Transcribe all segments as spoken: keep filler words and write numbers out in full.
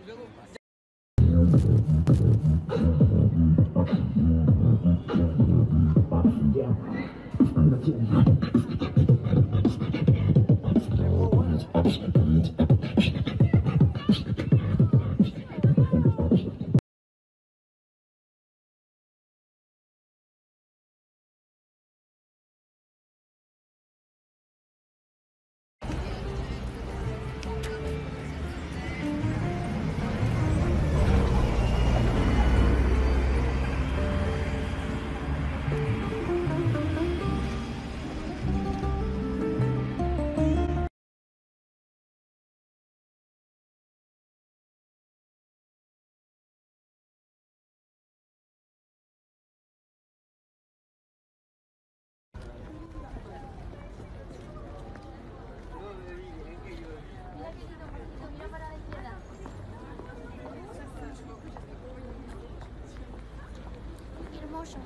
Hermoso.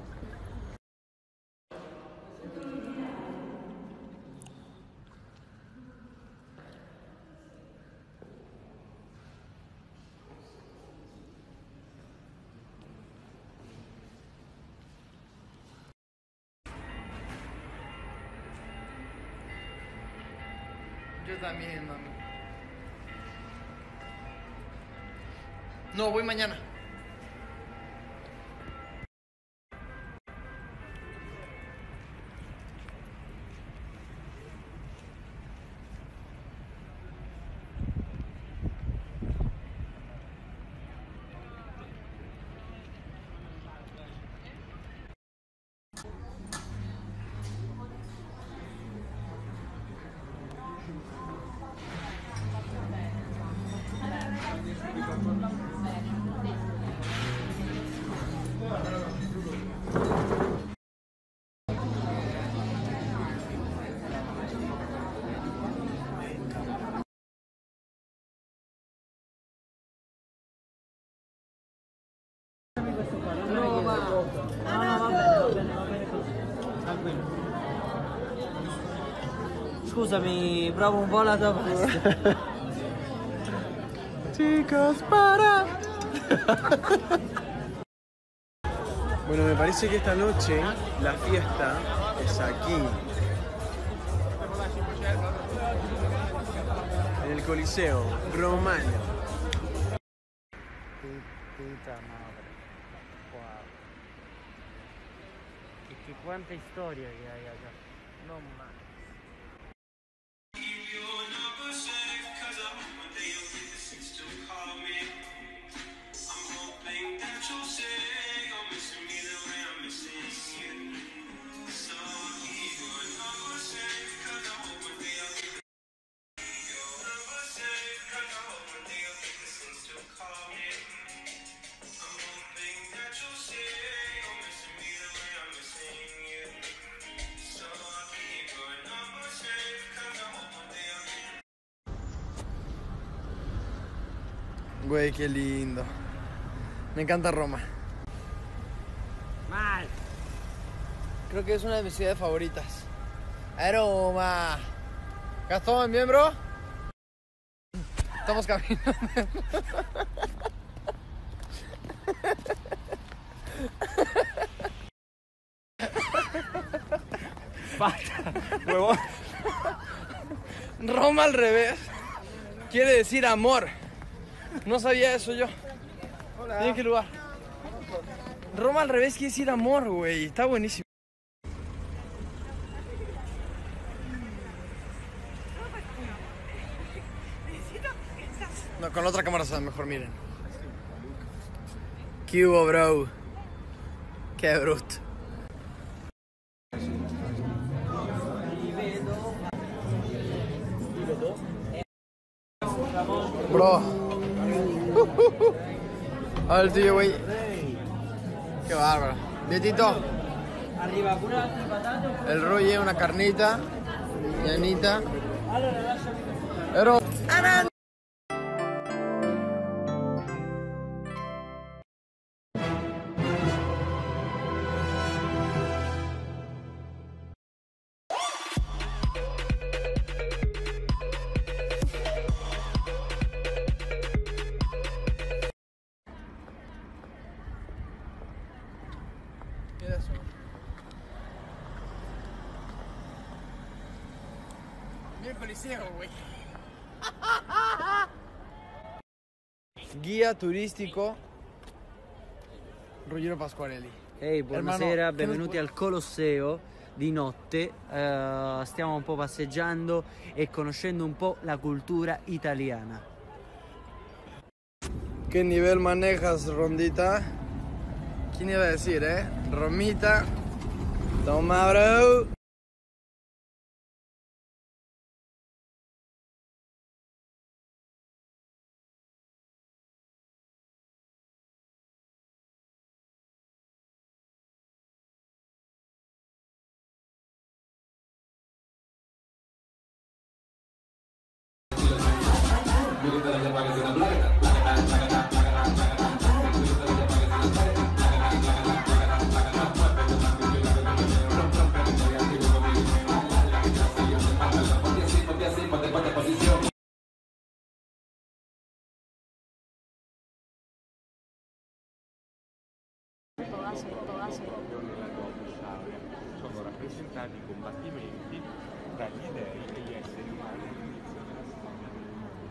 Yo también, mami. No, voy mañana. No, ma. No, no, va bene, va bene, va bene così. Tranquillo. Scusami, provo un po' la tua pasta. Chicos, para. Bueno, me parece que esta noche la fiesta es aquí. En el Coliseo Romano. Puta madre. Wow. Y que cuánta historia que hay acá. No más. Güey, qué lindo. Me encanta Roma. Mal. Creo que es una de mis ciudades favoritas. Roma. Gastón, miembro. Estamos caminando. Basta, huevón. Roma al revés quiere decir amor. No sabía eso yo. Hola. ¿En qué lugar? Roma al revés quiere decir amor, güey. Está buenísimo. No, con la otra cámara se ve mejor, miren. ¿Qué hubo, bro? Qué bruto. Bro. A ver el tuyo, güey. Qué bárbaro. Dietito. Arriba, pura patate. El rollo, una carnita. Llanita. Pero. E adesso vieni il Coliseo, vuoi? Guia turistico Ruggero Pasquarelli. Ehi, buonasera, Hermano, benvenuti al Colosseo di notte. Uh, stiamo un po' passeggiando e conoscendo un po' la cultura italiana. ¿Qué nivel manejas, Rondita? ¿Quién iba a decir, eh? Romita. Toma, bro. Sono rappresentati i combattimenti tra gli dei e gli esseri umani all'inizio della storia del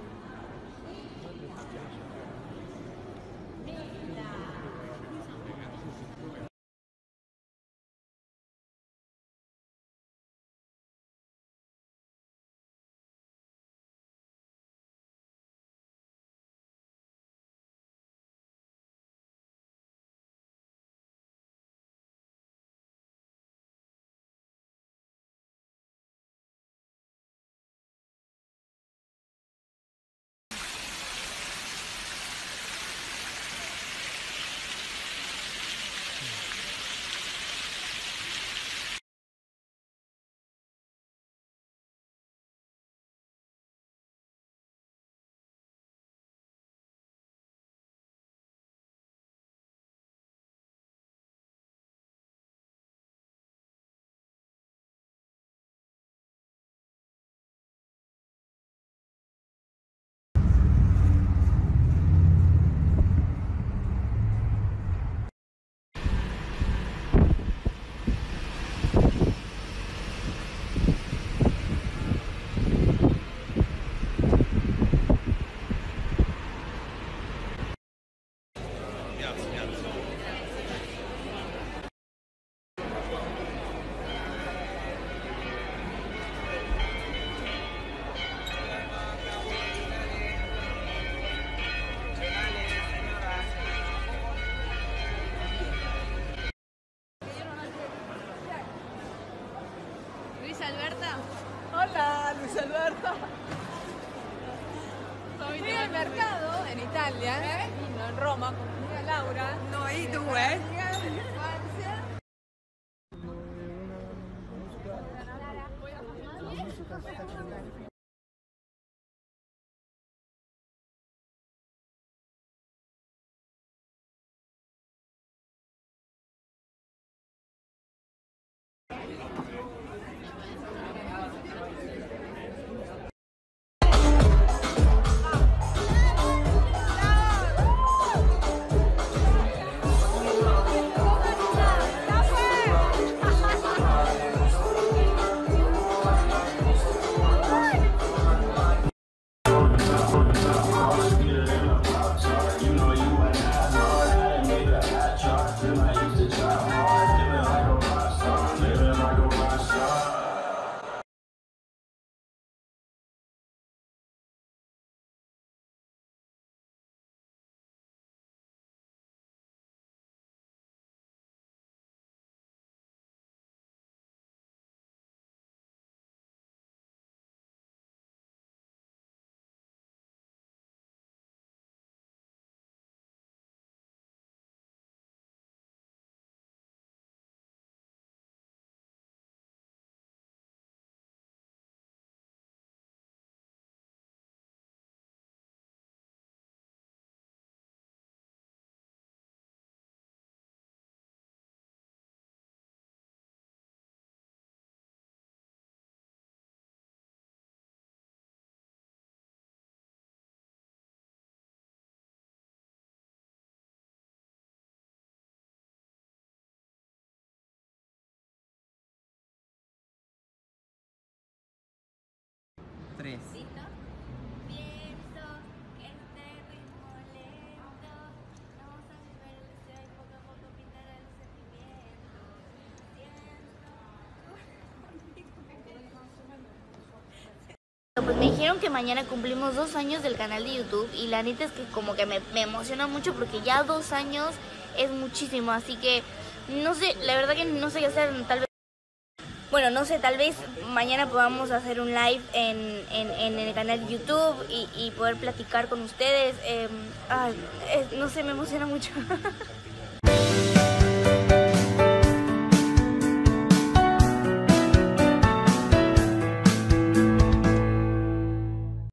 mondo. Luis Alberto. Hola, Luis Alberto. Fui al mercado en Italia, Eh? no, en Roma, con mi amiga Laura. Noi due. Tres. ¿Listo? Pienso que este ritmo lento nos hace ver el deseo y poco a poco pintar el sentimiento. Siento. Pues me dijeron que mañana cumplimos dos años del canal de YouTube y la neta es que como que me, me emociona mucho porque ya dos años es muchísimo, así que no sé, la verdad que no sé qué hacer, tal vez. Bueno, no sé, tal vez mañana podamos hacer un live en, en, en el canal de YouTube y, y poder platicar con ustedes. Eh, ay, eh, no sé, me emociona mucho.